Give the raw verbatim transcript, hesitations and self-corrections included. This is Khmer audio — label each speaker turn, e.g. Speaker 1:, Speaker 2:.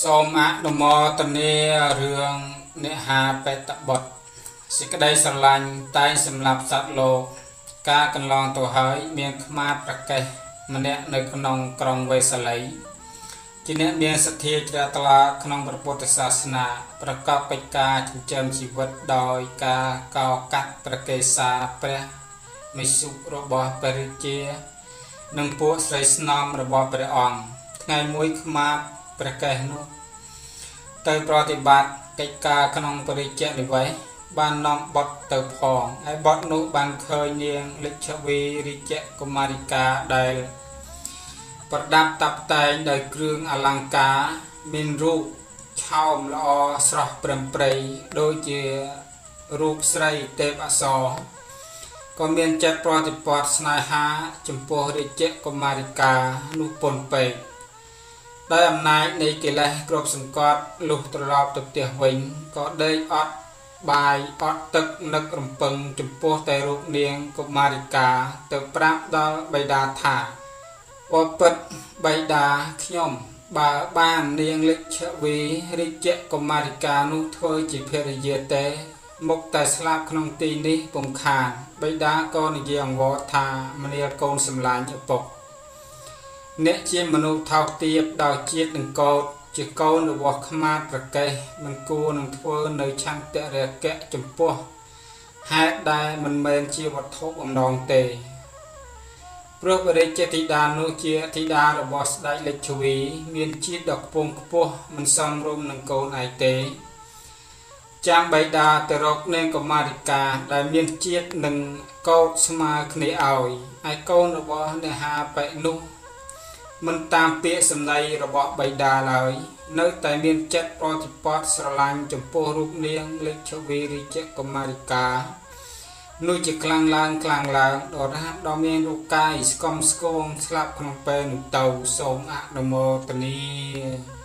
Speaker 1: សូមអនុមោទនារឿងអ្នកហាបេតបទសេចក្តីស្រឡាញ់តែងសម្រាប់សត្វលោកការកន្លងទៅហើយមានខ្មាតប្រកេះម្នាក់នៅក្នុងក្រុងវេសាលីជាអ្នកមានសទ្ធាជ្រះថ្លាក្នុងព្រះពុទ្ធសាសនាប្រកបកិច្ចការចិញ្ចឹមជីវិតដោយការកោកាត់ប្រកេសាព្រះមេសុរបស់ព្រះរាជានិងពួកស្រីស្នំរបស់ព្រះអង្គថ្ងៃមួយខ្មាតប្រកេះនោះទៅប្រតិបត្តិកិច្ចការក្នុងបរិជ្ជនិវេសបាននាំបទទៅផងហើយបទនោះបានឃើញនាងលិច្ឆវីរាជកុមារិកាដែលប្រដាប់តាប់តែងដោយគ្រឿងអលង្ការមានរូបឆោមល្អស្រស់ព្រឹមព្រៃដូចជារូបស្រីទេពអប្សរក៏មានចិត្តប្រតិបត្តិស្នេហាចំពោះរាជកុមារិកានោះពន់ពេកដោយអំណាចនៃកិលេសគ្រប់សង្កត់លុះត្រឡប់ទៅផ្ទះវិញក៏ដេកអត់បាយអត់ទឹកនឹករំពឹងចំពោះតែរូបនាងកុមារិកាទៅប្រាប់ដល់បិតាថាបពិតបិតាខ្ញុំបើបាននាងលិច្ឆវីរាជកុមារិកានោះធ្វើជាភរិយាទេមុខតែស្លាប់ក្នុងទីនេះពុំខានបិតាក៏និយាយអង្វរថាមនាលកូនសម្លាញ់ឪពុកអ្នកជាមនុស្សថោកទាបដោយជាតិនឹងកោតជាកូនរបស់ខ្មាតប្រកេះមិនគួរនឹងធ្វើនៅឆន្ទរកៈចំពោះហេតុដែលមិនមែនជាវត្ថុអំណងទេព្រោះបរិជ្ជធីតានោះជាធីតារបស់ស្ដេចលិច្ឆវីមានជាតិដ៏ខ្ពង់ខ្ពស់មិនសមរម្យនឹងកូនឯទេចាំបិតាទៅរកនាងកុមារិកាដែលមានជាតិនឹងកោតស្មើគ្នាឲ្យហើយកូនរបស់អ្នកហាបិនោះមិនតាមពាក្យសម្ដីរបស់បិតាឡើយនៅតែមានចិត្តប្រតិបត្តិស្រឡាញ់ចំពោះរូបនាងលិច្ឆវីរាជកុមារិកានោះជាខ្លាំងឡើងខ្លាំងឡើងដល់រហ័សដល់មានរូបកាយស្គមស្គងស្លាប់ក្នុងពេលនោះទៅសូមអនុមោទនា